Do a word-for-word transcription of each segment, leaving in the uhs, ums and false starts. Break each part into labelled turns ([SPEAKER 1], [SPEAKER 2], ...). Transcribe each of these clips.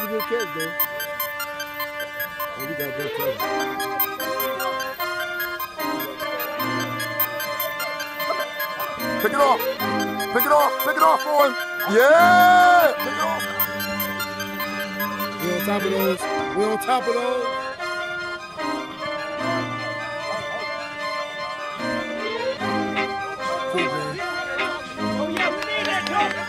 [SPEAKER 1] good catch, though. Oh, we got good cover. Pick it off. Pick it off. Pick it off for him. Yeah! Pick it off. We on top of those. We on top of those. Cool, man.
[SPEAKER 2] Oh, yeah, we need that cover.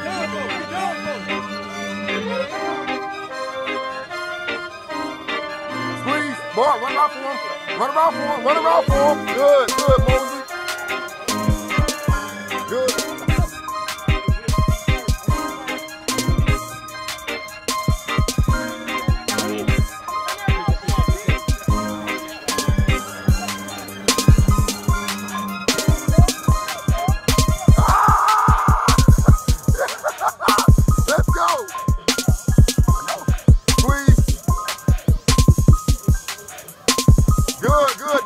[SPEAKER 1] Squeeze. Boy, run around for him. Run around for him. Run around for him. Good, good, Mosley. Good. Good, good.